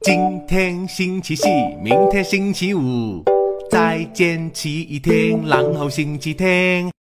今天星期四，明天星期五，再见7天，然后星期天。